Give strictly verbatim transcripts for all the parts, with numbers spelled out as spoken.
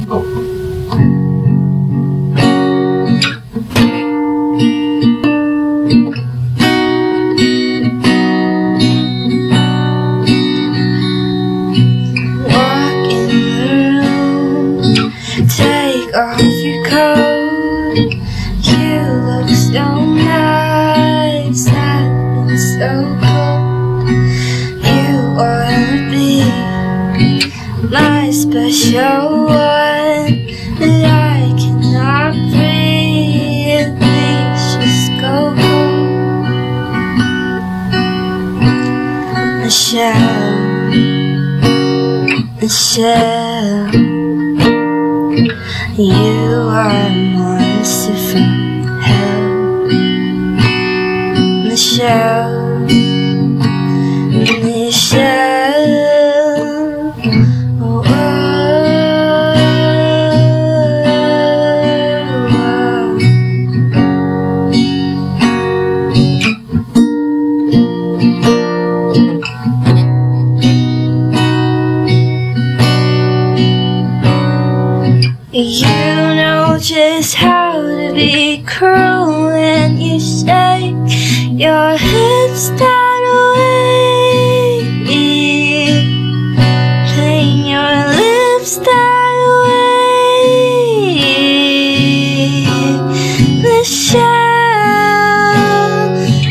Take off your coat. You look so nice. I've been so cold. You wanna be my special one, but I cannot breathe. Please just go home, Michelle, Michelle. You are a monster from hell, Michelle, Michelle. Oh, oh, you know just how to be cruel when you shake your hips that way, playing your lips that way, Michelle,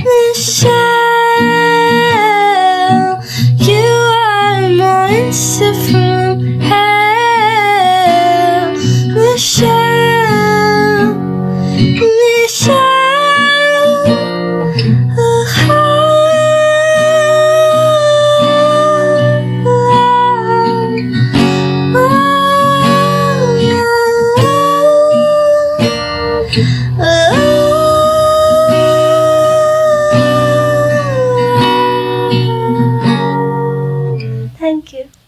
Michelle. You are a monster from hell, Michelle, Michelle. Oh, oh, oh. Thank you.